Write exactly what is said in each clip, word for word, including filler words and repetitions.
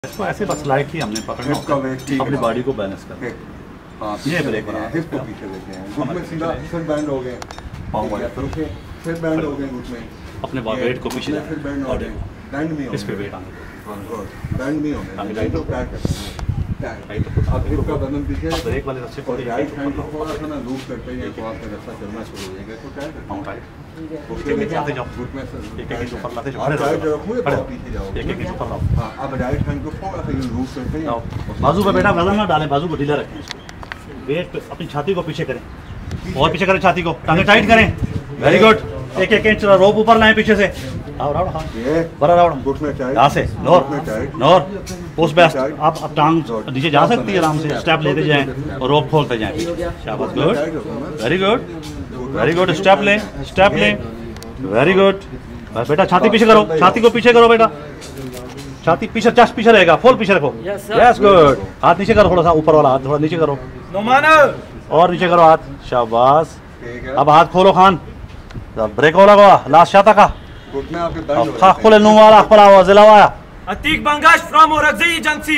इसको ऐसे बस लाइट ही हमने पकड़ना होता है, अपनी बॉडी को बैलेंस करना। ये ब्रेक बना हिप को पीछे लेते हैं, घुट में सीधा फिर बैंड हो गए, पाँव वाले पीछे फिर बैंड हो गए घुट में, अपने वेट को पीछे फिर बैंड हो गए, बैंड में इस पे वेट आने बैंड में होने राइट तो क्या करते हैं राइट अब हिप का बदन पीछे, ब्रेक वाले रस्से को राइट हैंड को थोड़ा सा ना लूप करते हैं तो आपका रास्ता चलना शुरू हो जाएगा। तो क्या पाँव करते राइट उसके नीचे आते जाओ, घुट में एक एक इंच ऊपर लाते जाओ, आप खड़े राइट रहो, रखोगे खड़े तो रहो, पीछे जाओगे, एक एक इंच ऊपर लाओ। हाँ अब राइट हैंड को थोड़ा सा यूं लूप करते हैं, बाजू पे बेटा वजन ना डालें, बाजू को ढीला रखें, इसको वेट पे अपनी छाती को पीछे करें और पीछे करें छाती को, टांगे टाइट करें, वेरी गुड। एक एक इंच रोप ऊपर लाएं पीछे से, आओ राउंड हाँ बड़ा राउंड घुट में टाइट, यहाँ से नोर टाइट नोर पोस्ट बेस्ट। आप अब टांग नीचे जा सकती है आराम से, स्टेप लेते जाएं और रोप खोलते जाएं, शाबाश good very good very good. Step लें स्टेप लें वेरी गुड बेटा, छाती पीछे करो, छाती को पीछे करो बेटा, छाती पीछे, चेस्ट पीछे रहेगा, फुल पीछे रखो, यस गुड। हाथ नीचे करो, थोड़ा सा ऊपर वाला हाथ थोड़ा नीचे करो और नीचे करो हाथ, शाबाश। अब हाथ खोलो खान, ब्रेक हो लगा लास्ट शाता का घुट में आपके बैंड खा खोले नु वाला पड़ा हुआ जिला वाया Atiq Bangash from Aurangzeb agency.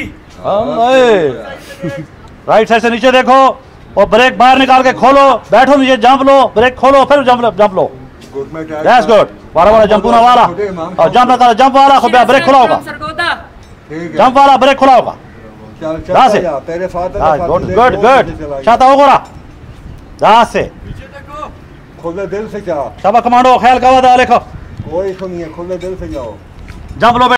Right side से नीचे देखो और ब्रेक बाहर निकाल के खोलो, बैठो नीचे, जंप लो, ब्रेक खोलो फिर जंप जंप लो, घुट में टाइट, यस गुड। वाला वाला जंप ना वाला और जंप ना करो, जंप वाला खुद ब्रेक खुला होगा, जंप वाला ब्रेक खुला होगा, चल यहाँ से चल तेरे साथ गुड गुड गुड शाता हो गोरा यहाँ से खुले दिल से जाओ, शाबा कमांडो ख्याल का वादा लिखो, कोई सुनिए खुले दिल से जाओ, जंप लो।